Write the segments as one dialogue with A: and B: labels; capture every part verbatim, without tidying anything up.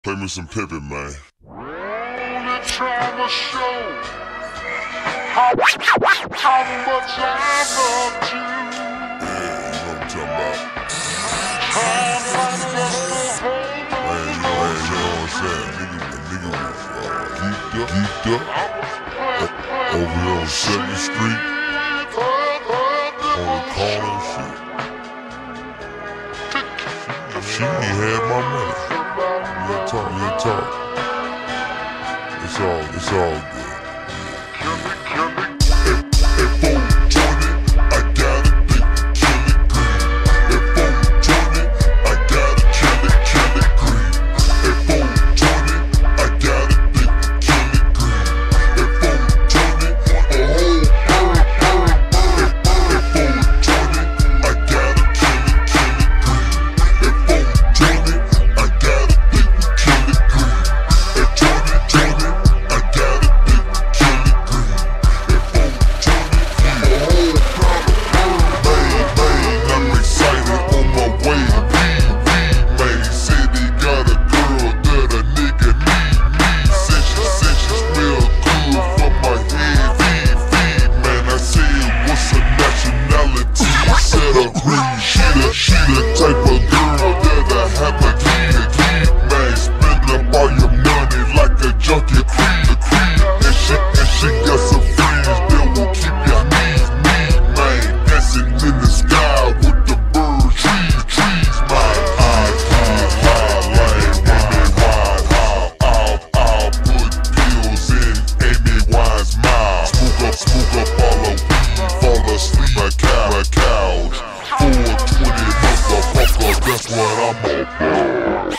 A: Play me some Pippin, man.
B: Only trying to show how, how much I love you.
A: Yeah, you know what I'm talking about.
B: Trying my best to hold
A: Man, you know, man, you know what I'm saying. Nigga, nigga was uh, geeked up, geeked up. Uh, over here on seventh Street. On the corner and shit. She, she ain't had my money. We ain't talk, we ain't talk. It's all, it's all good. She the type of girl that'll have a key to keep, man. Spend up all your money like a junkie creep to creep. And she, and she got some friends that will keep your knees mean, man. Dancing in the sky with the birds, trees, the trees, man. High, high, high, like Amy Wine, high, I'll, I'll put pills in Amy Wine's mouth. Smoke up, smoke up all the weed, fall asleep on my couch. four twenty motherfucker, that's what I'm about.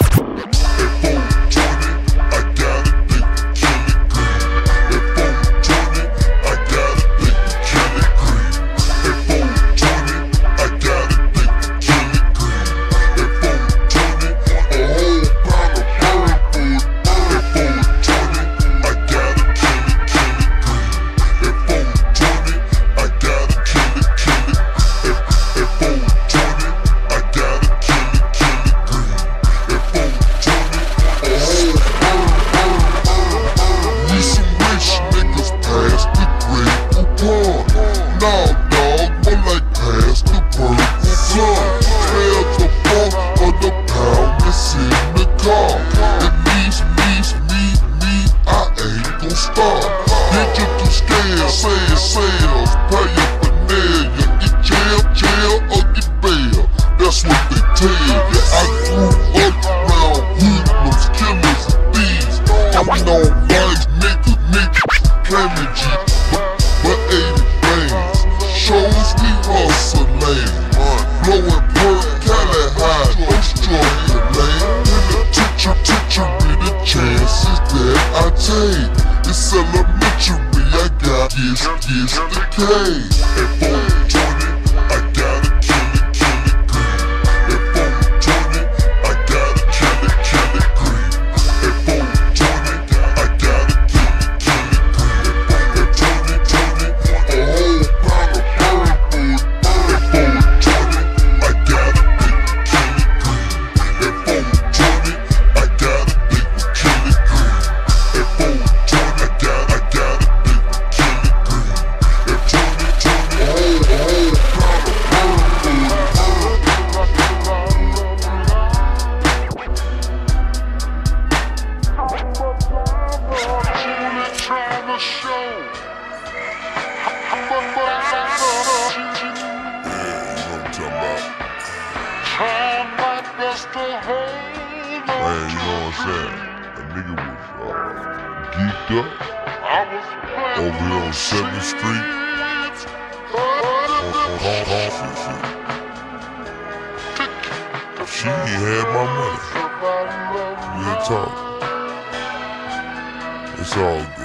A: Digital scale, sales, sales, pay your finalia, get jail, jail, or get bail. That's what they tell you. I grew up around hoodlums, killers, and thieves. I'm on vice, nigga, nigga, claiming G, but, but eighty bands. Shows we hustling, blowing perk, Cali high, no struggling lane. And the teacher, teacher be the chances that I take. It's elementary, I got this, this, the K. At four twenty, I gotta kill it, kill it green. At four twenty, I gotta kill it, kill it green. At four twenty, I gotta kill it, kill it green. At twenty twenty, a whole pound of bird food. At four twenty, I gotta kill it, kill it green. At four twenty, I gotta kill it, kill it green. At four Man, you know what I'm saying? That nigga was uh, geeked up over here on seventh Street. On, on, on, on shit. She ain't had my money. We ain't talk. It's all good.